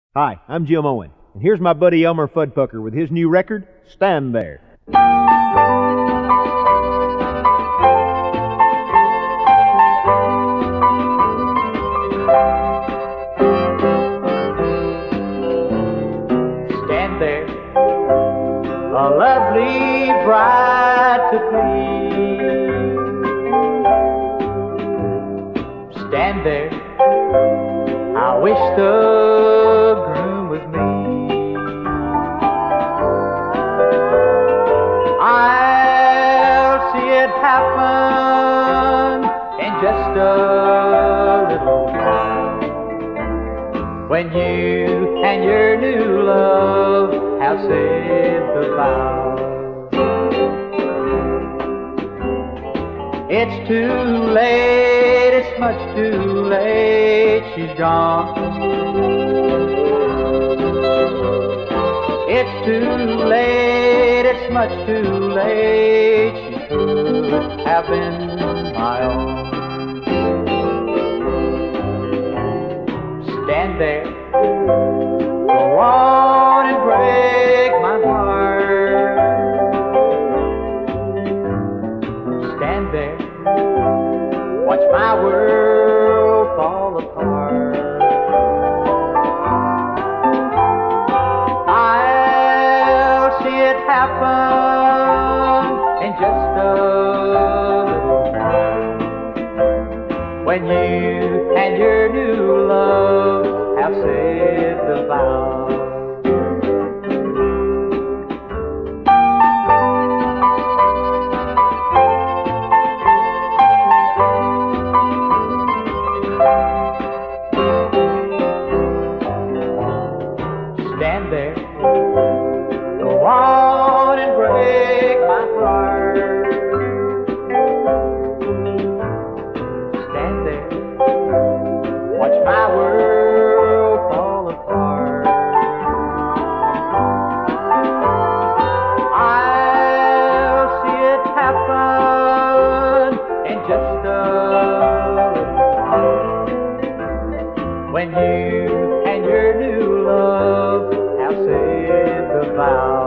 Hi, I'm Jim Owen, and here's my buddy Elmer Fuddpucker with his new record, Stand There. Stand there, a lovely bride to please. Stand there, I wish the groom was me. I'll see it happen in just a little while, when you and your new love have said the vows. It's too late, it's much too late, she's gone. It's too late, it's much too late, she could have been my own. Stand there, go on and break my heart. Stand there, watch my world fall apart. I'll see it happen in just a little while, when you and your new love have said the vows. Stand there, go on and break my heart. Stand there, watch my world fall apart. I'll see it happen in just a little while, when you and your new love have said the vow.